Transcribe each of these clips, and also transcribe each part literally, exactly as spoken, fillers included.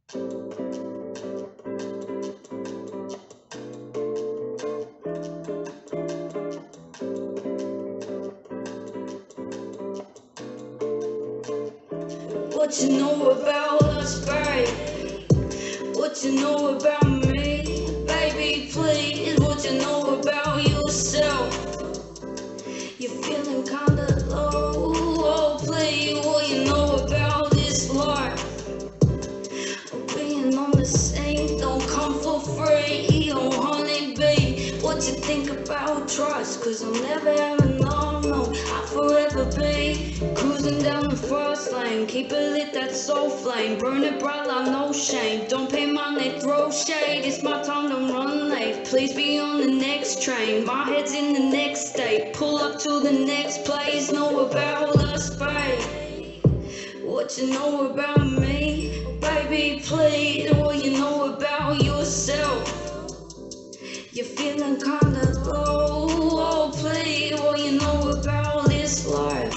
What you know about us, babe? What you know about me? Baby, please, what you know about yourself? You're feeling kinda low, oh please, what you know about this life? Oh, being on the same, don't come for free, oh honey bee. What you think about trust? Cause I'll never ever know, no, I'll forever be cruising down the fast lane, keep it lit, that soul flame, burn it bright like no shame. Don't pay money, throw shade, it's my time to run late. Please be on the next train, my head's in the next state. Pull up to the next place, know about us, babe. What you know about me? Baby, please, what you know about yourself? You're feeling kinda low, oh please, what you know about this life?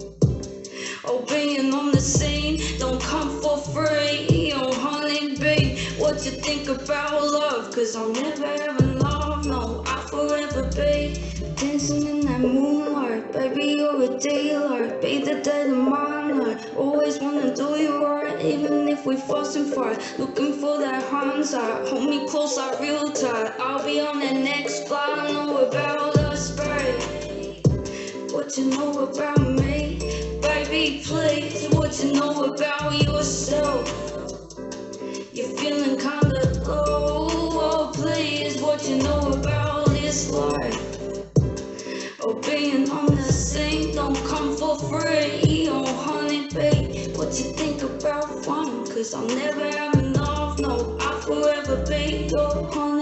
Oh, being on the scene, don't come for free, oh honey bee. What you think about love? Cause I'll never ever love, no, I'll forever be dancing in that moonlight. Baby, you're a dealer, be the dead of my night. Always wanna do you right, even if we fuss and fight. Looking for that hindsight, hold me close like real tight. I'll be on the next flight, I know about us, babe. What you know about me? Baby, please, what you know about yourself? You're feeling kinda low, oh please, what you know about this life? Oh, being on the scene, don't come for free, oh honey bee. What you think about fun? Cause I'll never ever know, no, I'll forever be your honey.